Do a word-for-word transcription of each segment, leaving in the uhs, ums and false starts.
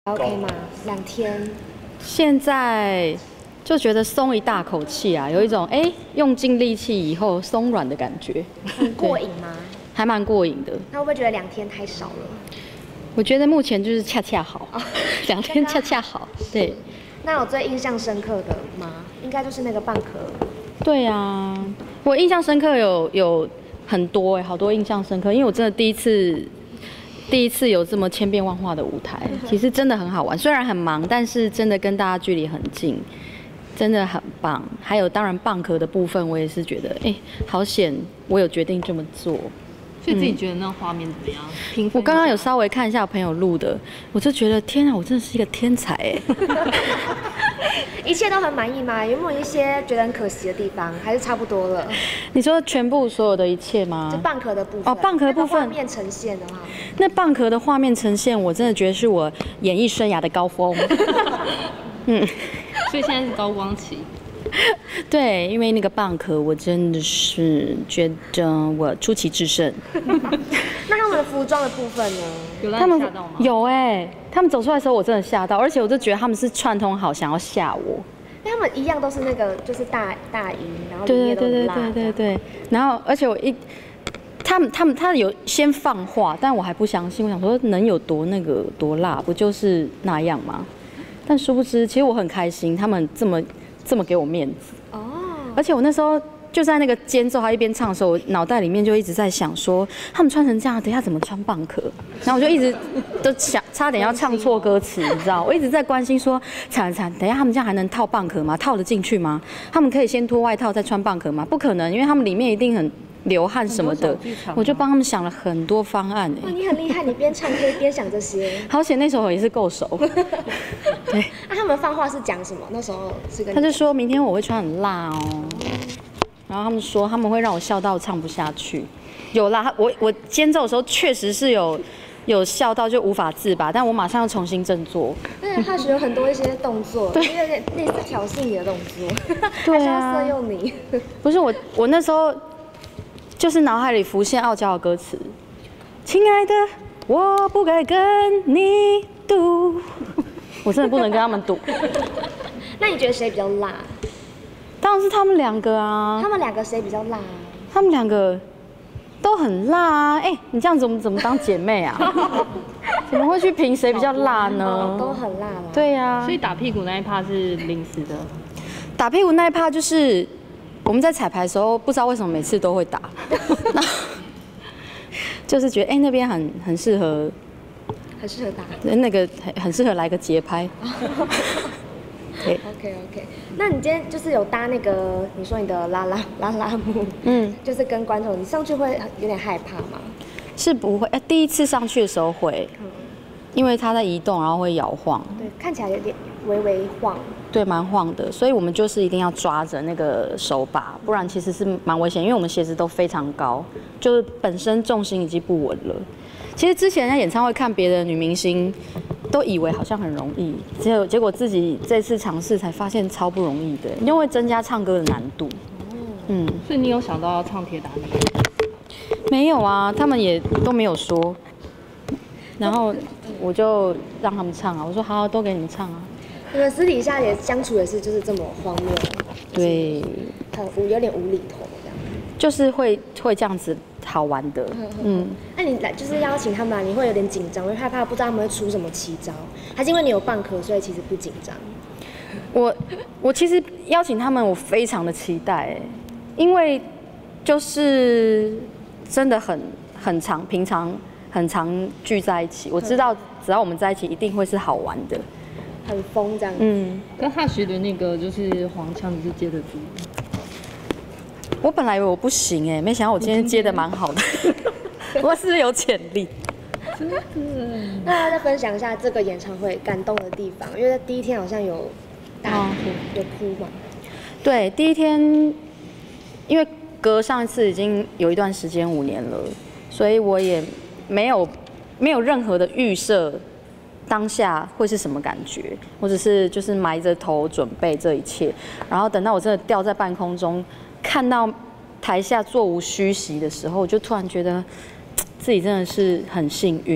OK 吗？两天， 现在就觉得松一大口气啊，有一种哎、欸、用尽力气以后松软的感觉， 很过瘾吗？ 还蛮过瘾的。 那会不会觉得两天太少了？ 我觉得目前就是恰恰好，两、哦、天恰恰好。对。 那有最印象深刻的吗？应该就是那个蚌壳。对啊，我印象深刻有有很多哎、欸，好多印象深刻，因为我真的第一次。第一次有这么千变万化的舞台，其实真的很好玩。虽然很忙，但是真的跟大家距离很近，真的很棒。还有当然蚌壳的部分，我也是觉得，哎、欸，好险，我有决定这么做。 所以自己觉得那个画面怎么样？嗯、 我刚刚有稍微看一下朋友录的，我就觉得天啊，我真的是一个天才哎！ 一切都很满意吗？有没有一些觉得很可惜的地方？还是差不多了？ 你说全部所有的一切吗？ 就蚌壳的部分。 哦，蚌壳的部分。 画面呈现的话， 那蚌壳的画面呈现，我真的觉得是我演艺生涯的高峰。 嗯，所以现在是高光期。 对，因为那个蚌壳，我真的是觉得我出奇制胜。 那他们的服装的部分呢？ 有让你吓到吗？ 有哎、欸，他们走出来的时候，我真的吓到，而且我就觉得他们是串通好，想要吓我。 因为他们一样都是那个，就是大大衣，然后里面都很辣。 对对对对对对。然后，而且我一，他们他们他有先放话，但我还不相信，我想说能有多那个多辣，不就是那样吗？但殊不知，其实我很开心，他们这么。这么给我面子哦，而且我那时候就在那个间奏，他一边唱的时候，我脑袋里面就一直在想说，他们穿成这样，等一下怎么穿蚌壳？然后我就一直都想，差点要唱错歌词，你知道？我一直在关心说，惨了惨，等一下他们这样还能套蚌壳吗？套得进去吗？他们可以先脱外套再穿蚌壳吗？不可能，因为他们里面一定很流汗什么的，我就帮他们想了很多方案哎、 欸。哇，你很厉害，你边唱可以边想这些。 好险那首也是够熟。对。 那、啊、他们放话是讲什么？那时候是跟他就说明天我会穿很辣哦，然后他们说他们会让我笑到唱不下去。有啦，我我间奏的时候确实是有有笑到就无法自拔，但我马上要重新振作。 对，他学有很多一些动作，对，有点类似挑衅你的动作，对啊，色诱你。 不是我，我那时候。就是脑海里浮现傲娇的歌词，亲爱的，我不该跟你赌，我真的不能跟他们赌。 那你觉得谁比较辣？ 当然是他们两个啊。 他们两个谁比较辣？ 他们两个都很辣啊！哎、欸，你这样子我们怎么当姐妹啊？怎么会去评谁比较辣呢？ 都很辣了。 对呀、啊。 所以打屁股那一趴是临时的。 打屁股那一趴就是。我们在彩排的时候，不知道为什么每次都会打，就是觉得哎、欸、那边很很适合， 很适合打， 那个很很适合来个节拍。 对 ，OK OK， 那你今天就是有搭那个你说你的拉拉拉拉木，嗯，就是跟观众，你上去会有点害怕吗？ 是不会，哎，第一次上去的时候会，嗯、因为它在移动，然后会摇晃， 对，看起来有点微微晃。 对，蛮晃的，所以我们就是一定要抓着那个手把，不然其实是蛮危险，因为我们鞋子都非常高，就是本身重心已经不稳了。其实之前在演唱会看别的女明星，都以为好像很容易，结果结果自己这次尝试才发现超不容易的，因为增加唱歌的难度。 嗯，所以你有想到要唱铁达尼？ 没有啊，他们也都没有说，然后我就让他们唱啊，我说好，都给你们唱啊。 你们私底下也相处也是就是这么荒谬， 对， 很无有点无厘头这样， 就是会会这样子好玩的，嗯。 那你来就是邀请他们来，你会有点紧张，会害怕不知道他们会出什么奇招，还是因为你有蚌壳，所以其实不紧张？ 我我其实邀请他们，我非常的期待，因为就是真的很很常，平常很常聚在一起，我知道只要我们在一起，一定会是好玩的。 很疯这样子， 嗯， 跟哈许的那个就是黄腔，你是接得住？ 我本来以为我不行哎、欸，没想到我今天接的蛮好的，我是有潜力。 真的。那再分享一下这个演唱会感动的地方，因为第一天好像有大哭，有哭嘛？ 对，第一天，因为隔上一次已经有一段时间五年了，所以我也没有没有任何的预设。当下会是什么感觉？我只是就是埋着头准备这一切，然后等到我真的吊在半空中，看到台下座无虚席的时候，我就突然觉得自己真的是很幸运，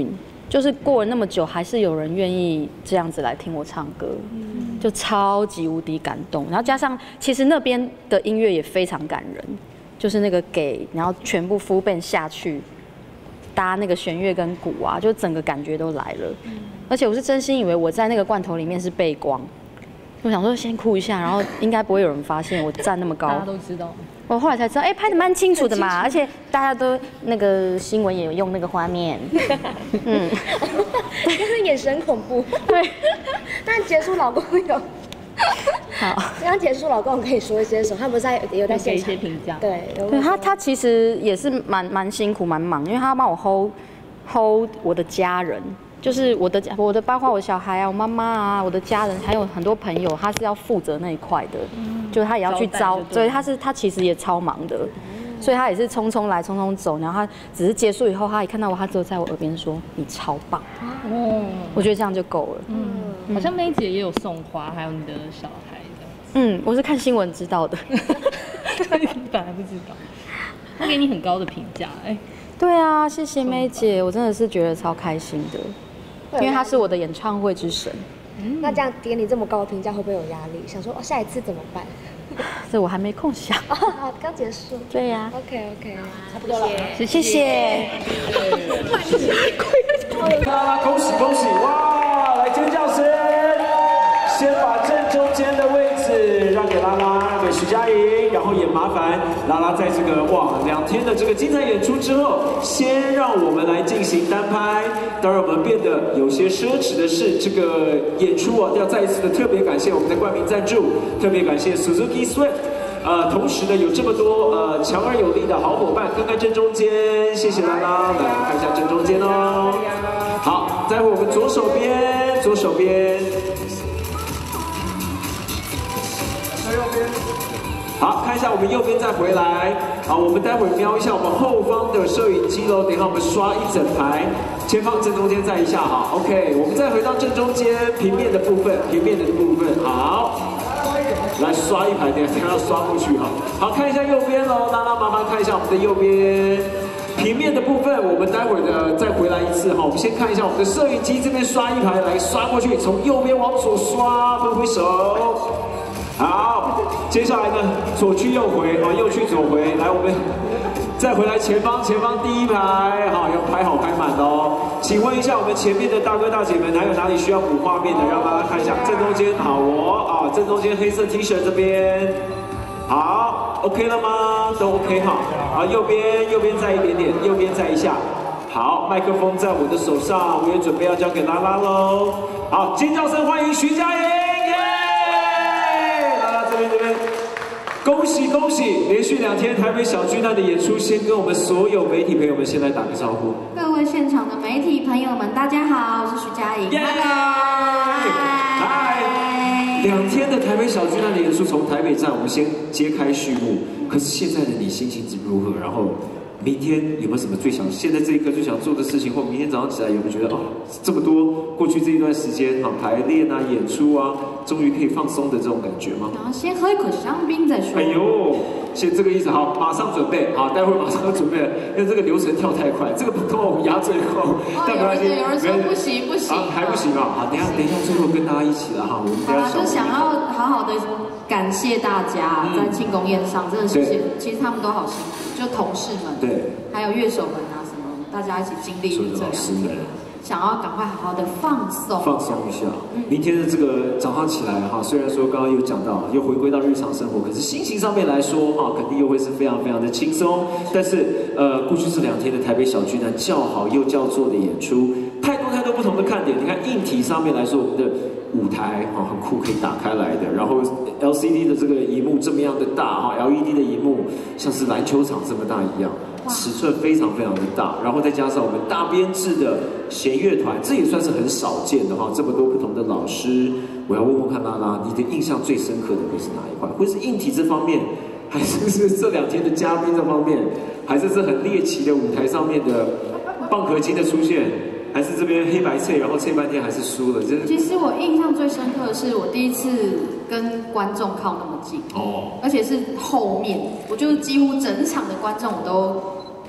就是过了那么久，还是有人愿意这样子来听我唱歌，就超级无敌感动。然后加上其实那边的音乐也非常感人，就是那个给，然后全部 full band 下去搭那个弦乐跟鼓啊，就整个感觉都来了。而且我是真心以为我在那个罐头里面是背光，我想说先哭一下，然后应该不会有人发现我站那么高。 大家都知道。 我后来才知道，哎、欸，拍的蛮清楚的嘛，而且大家都那个新闻也有用那个画面，嗯， 就是眼神恐怖。 对， 但结束老公有， 好， 刚结束老公可以说一些什么？他不是在有在现场一些评价， 对， 对他他其实也是蛮蛮辛苦蛮忙，因为他要帮我 hold hold 我的家人。就是我的我的包括我小孩啊，我妈妈啊，我的家人，还有很多朋友，他是要负责那一块的，嗯、就是他也要去招，所以他是他其实也超忙的，嗯、所以他也是匆匆来匆匆走，然后他只是结束以后，他一看到我，他只有在我耳边说你超棒，哦，我觉得这样就够了。 嗯，嗯好像梅姐也有送花，还有你的小孩的。 嗯，我是看新闻知道的， 本来不知道，他给你很高的评价，哎、欸， 对啊，谢谢梅姐，我真的是觉得超开心的。因为他是我的演唱会之神， 嗯、那这样给你这么高的评价，会不会有压力？想说哦，下一次怎么办？ 这我还没空想。 哦，好，刚结束。 对呀、啊。 OK OK， 差不多了。 谢谢。谢谢恭喜恭喜！哇，来尖叫声！先把正中间的位置让给拉拉，让给徐佳莹，然后也麻烦拉拉在这个哇两天的这个精彩演出之后，先让我们来进行单拍。当然，我们变得有些奢侈的是，这个演出啊，要再一次的特别感谢我们的冠名赞助，特别感谢 Suzuki Swift。呃，同时呢，有这么多呃强而有力的好伙伴，看看正中间，谢谢拉拉，来看一下正中间哦。好，待会我们左手边，左手边。右边，好，看一下我们右边再回来。好，我们待会瞄一下我们后方的摄影机喽。等一下我们刷一整排，前方正中间再一下，好 ，OK。我们再回到正中间平面的部分，平面的部分，好，来刷一排，等一下要刷过去哈。好，看一下右边喽，拉拉麻烦看一下我们的右边。平面的部分，我们待会儿的再回来一次哈。我们先看一下我们的摄影机这边刷一排，来刷过去，从右边往左刷，挥挥手。好，接下来呢，左去右回，啊，右去左回，来，我们再回来前方，前方第一排，好，要排好排满哦。请问一下，我们前面的大哥大姐们，还有哪里需要补画面的？让大家看一下，正中间，好哦，啊，正中间黑色 T 恤这边，好 ，OK 了吗？都 OK 哈。好，右边，右边再一点点，右边再一下。好，麦克风在我的手上，我也准备要交给拉拉喽。好，尖叫声欢迎徐佳莹，耶！这边这边，恭喜恭喜！连续两天台北小巨蛋的演出，先跟我们所有媒体朋友们先来打个招呼。 各位现场的媒体朋友们，大家好，我是徐佳莹。 嗨，嗨！两天的台北小巨蛋的演出，从台北站我们先揭开序幕。可是现在的你心情如何？然后明天有没有什么最想现在这一刻最想做的事情？或明天早上起来有没有觉得哦，这么多过去这一段时间啊，排练啊、演出啊，终于可以放松的这种感觉吗？ 然后先喝一口香槟再说。 哎呦，先这个意思，好，马上准备，好，待会儿马上要准备了，因为这个流程跳太快，这个不够我们压最后。 但没关系，有人说不行不行， 还不行啊，好，等一下等一下最后跟大家一起了哈，我们等一下。 好了，就想要好好的感谢大家在庆功宴上，真的是其实他们都好辛苦，就同事们，对，还有乐手们啊什么，大家一起经历这两天。想要赶快好好的放松， 放松一下。嗯、明天的这个早上起来哈，虽然说刚刚有讲到又回归到日常生活，可是心情上面来说哈，肯定又会是非常非常的轻松。但是呃，过去这两天的台北小巨蛋叫好又叫座的演出，太多太多不同的看点。你看硬体上面来说，我们的舞台哈很酷，可以打开来的，然后 L C D 的这个荧幕这么样的大哈 ，L E D 的荧幕像是篮球场这么大一样。尺寸非常非常的大，然后再加上我们大编制的弦乐团，这也算是很少见的哈。这么多不同的老师，我要问问看拉拉，你的印象最深刻的会是哪一块？会是硬体这方面，还是是这两天的嘉宾这方面，还是这很猎奇的舞台上面的蚌壳精的出现，还是这边黑白脆，然后脆半天还是输了？就是其实我印象最深刻的是我第一次跟观众靠那么近哦，而且是后面，我就几乎整场的观众我都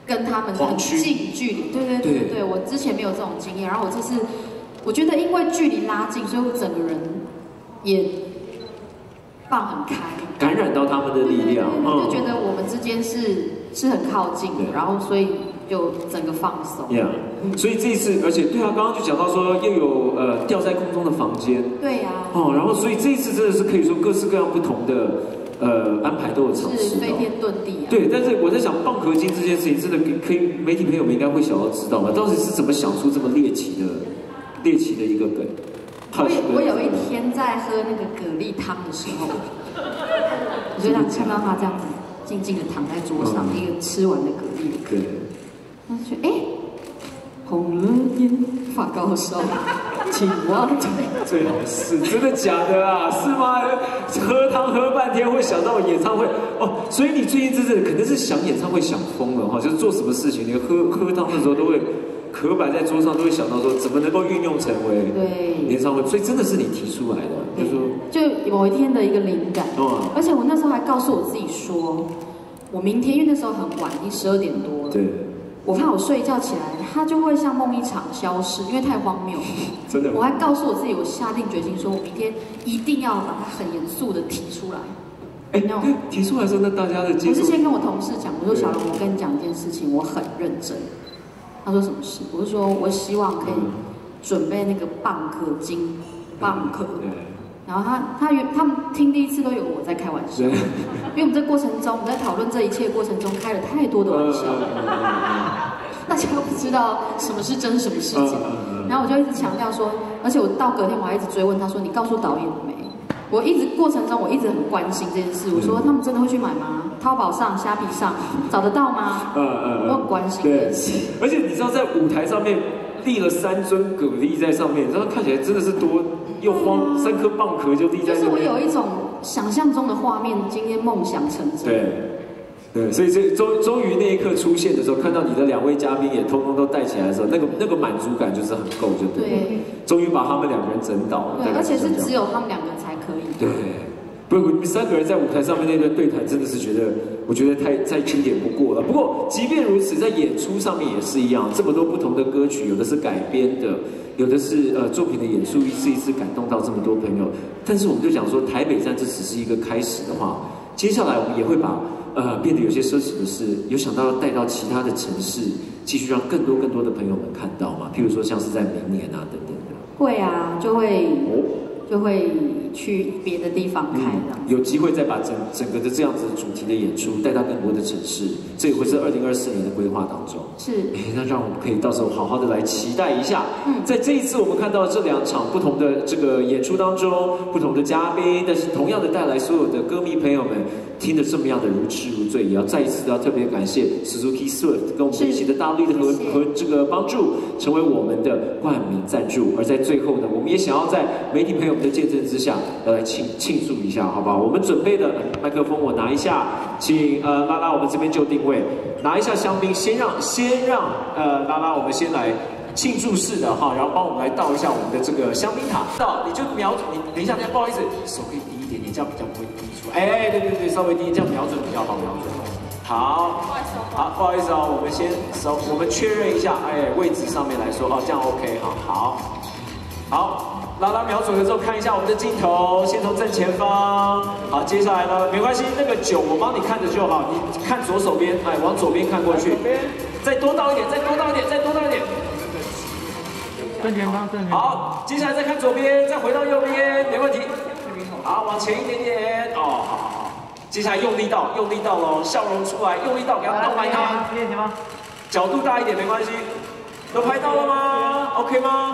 跟他们很近距离。对对对对对，我之前没有这种经验，然后我这次我觉得因为距离拉近，所以我整个人也放很开， 感染到他们的力量， 我就觉得我们之间是是很靠近的，然后所以就整个放松。 Yeah， 所以这一次，而且对啊，刚刚就讲到说又有呃吊在空中的房间， 对呀、啊， 哦，然后所以这一次真的是可以说各式各样不同的呃安排都有尝试到， 是飞天遁地啊。 对，但是我在想蚌壳精这件事情，真的可以媒体朋友们应该会想要知道吧？当时是怎么想出这么猎奇的猎奇的一个梗？ 我我有一天在喝那个蛤蜊汤的时候，我就让看到他这样子静静的躺在桌上，嗯、一个吃完的蛤蜊。 对。 我就觉得，哎、欸，红了眼，发高烧，青蛙腿。 最好是真的假的啊？是吗？喝汤喝半天会想到演唱会哦，所以你最近真的可能是想演唱会想疯了哈，就是做什么事情，你喝喝汤的时候都会。壳摆在桌上都会想到说怎么能够运用成为演唱会，所以真的是你提出来的，就是说就某一天的一个灵感，哦、而且我那时候还告诉我自己说，我明天因为那时候很晚，已经十二点多了， 对， 我怕我睡一觉起来，它就会像梦一场消失，因为太荒谬了， 真的。 我还告诉我自己，我下定决心说，我明天一定要把它很严肃的提出来。 哎，那提出来的时候，那大家的接受， 我是先跟我同事讲，我说小龙，我跟你讲一件事情，我很认真。他说什么事？我就说我希望可以准备那个蚌壳精，蚌壳。然后他他原他们听第一次都以为我在开玩笑，因为我们这过程中我们在讨论这一切过程中开了太多的玩笑，大家都不知道什么是真什么是假。然后我就一直强调说，而且我到隔天我还一直追问他说，你告诉导演了没？我一直过程中我一直很关心这件事，我说他们真的会去买吗？淘宝上、虾皮上找得到吗？嗯嗯我很关心这件事。 而且你知道在舞台上面立了三尊蛤蜊在上面，你知道看起来真的是多又慌，三颗蚌壳就立在那边。 就是我有一种想象中的画面，今天梦想成真。 对。对，所以这终终于那一刻出现的时候，看到你的两位嘉宾也通通都带起来的时候，那个那个满足感就是很够，就对。对。终于把他们两个人整倒了。 对，而且是只有他们两个人才可以。 对。不，你们三个人在舞台上面那段对谈，真的是觉得，我觉得太再经典不过了。不过，即便如此，在演出上面也是一样，这么多不同的歌曲，有的是改编的，有的是呃作品的演出，一次一次感动到这么多朋友。但是我们就讲说，台北站这只是一个开始的话，接下来我们也会把呃变得有些奢侈的事，有想到要带到其他的城市，继续让更多更多的朋友们看到嘛。譬如说，像是在明年啊等等的。 会啊，就会。哦就会去别的地方开的、嗯， 有机会再把整整个的这样子主题的演出带到更多的城市，这也会是二零二四年的规划当中。 是， 哎，那让我们可以到时候好好的来期待一下。嗯，在这一次我们看到这两场不同的这个演出当中，不同的嘉宾，但是同样的带来所有的歌迷朋友们听得这么样的如痴如醉，也要再一次要特别感谢 Suzuki Swift 跟我们一起的大力的和和这个帮助，成为我们的冠名赞助。而在最后呢，我们也想要在媒体朋友的见证之下，要来庆庆祝一下，好不好？我们准备的麦克风我拿一下，请呃拉拉我们这边就定位，拿一下香槟，先让先让呃拉拉我们先来庆祝式的哈，然后帮我们来倒一下我们的这个香槟塔，倒你就瞄准，你等一下，不好意思，手可以低一点点，这样比较不会滴出来。哎，对对对，稍微低，这样瞄准比较好，瞄准。好，好，不好意思哦，我们先手我们确认一下，哎，位置上面来说哦，这样 OK 哈，好，好。拉拉瞄准的时候看一下我们的镜头，先从正前方。好，接下来呢，没关系，那个酒我帮你看着就好，你看左手边，哎，往左边看过去，再多倒一点，再多倒一点，再多倒一点。 正前方，正前方。 好，接下来再看左边，再回到右边，没问题。好，往前一点点。哦，好好好。接下来用力倒，用力倒喽，笑容出来，用力倒，给它倒满它。角度大一点没关系。都拍到了吗 ？OK 吗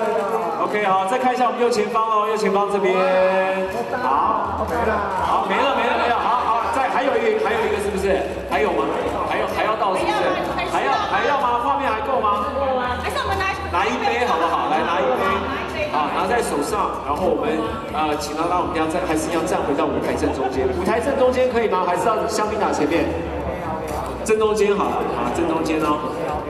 ？OK 好，再看一下我们右前方哦，右前方这边。好，好，没了没了没了，好好，再还有一个还有一个是不是？还有吗？还有还要倒是不是？还要还要吗？画面还够吗？ 还是我们拿拿一杯好不好？来拿一杯，好拿在手上，然后我们呃，请拉拉我们要站还是要站回到舞台正中间，舞台正中间可以吗？还是要香槟塔前面？正中间好了，好正中间哦。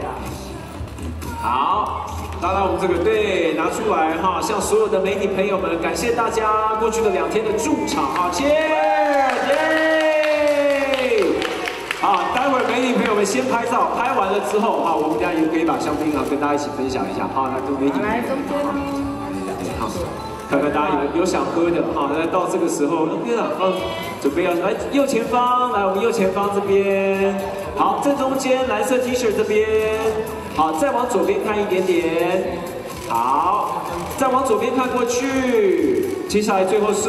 好，拉拉我们这个对拿出来哈，向所有的媒体朋友们感谢大家过去的两天的驻场啊，耶耶！ 啊，待会儿美女朋友们先拍照，拍完了之后，哈，我们家也可以把香槟啊跟大家一起分享一下，好，那就美女来中间哦，好，看看大家有有想喝的，好，那到这个时候，那边啊，嗯，准备要来右前方，来我们右前方这边，好，正中间蓝色 T 恤这边，好，再往左边看一点点，好，再往左边看过去，接下来最后是。